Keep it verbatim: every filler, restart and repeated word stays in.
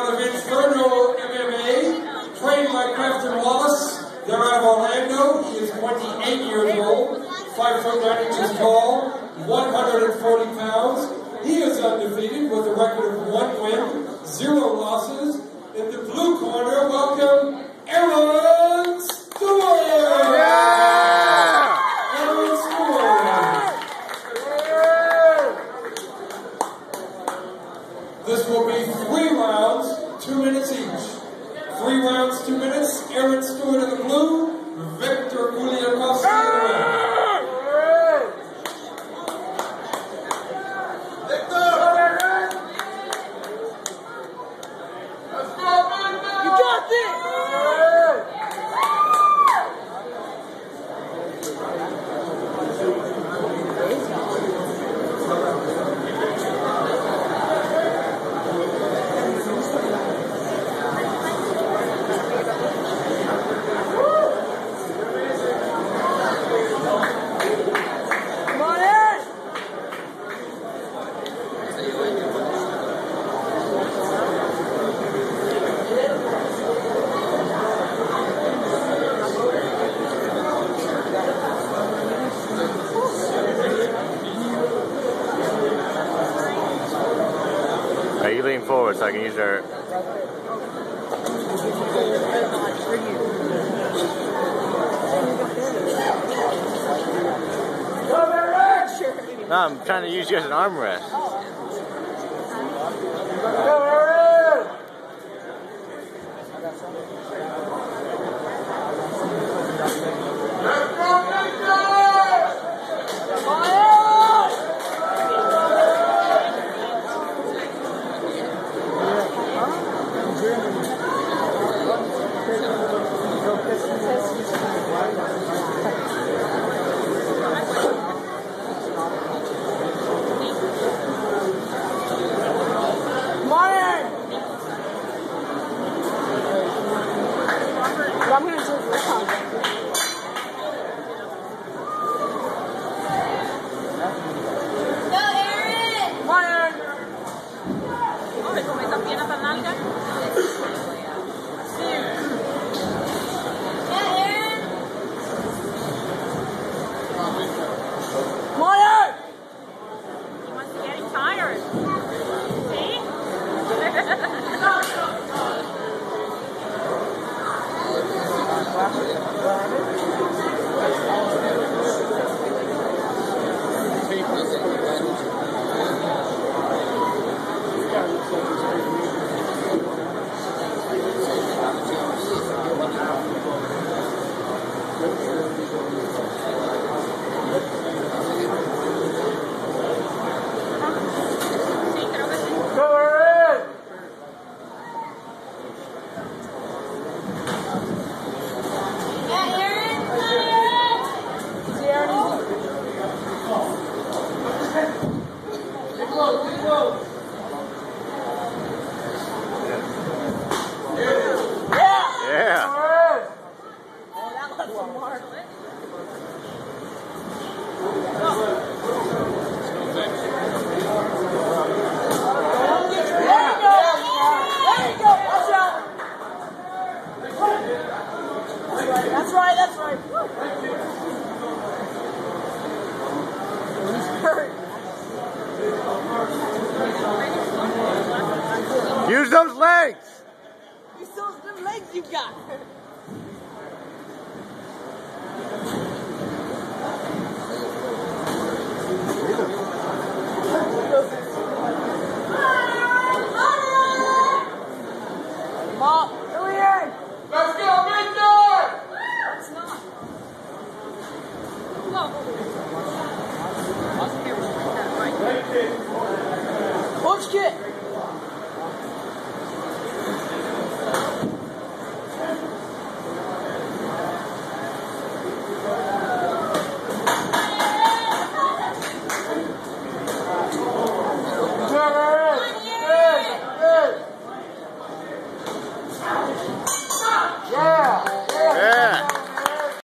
out of Inferno M M A, trained by Crafton Wallace. They're out of Orlando. He is twenty-eight years old, five foot nine inches tall, one hundred forty pounds. He is undefeated with a record of one win, zero losses. In the blue corner, welcome Aaron Stewart! Yeah! Aaron Stewart! This will be three rounds, two minutes each. Three rounds, two minutes. Aaron Stewart in the blue, Victor Guliakowski in the red. Right, you lean forward so I can use your... No, I'm trying to use you as an armrest. I'm going to do it this time. Go, Aaron! Come on, Aaron! Hombre, como esta pierna tan larga. Yeah, Aaron! Come on, Aaron! He must be getting tired. See? That's right, that's right. Use those legs! Use those legs you got.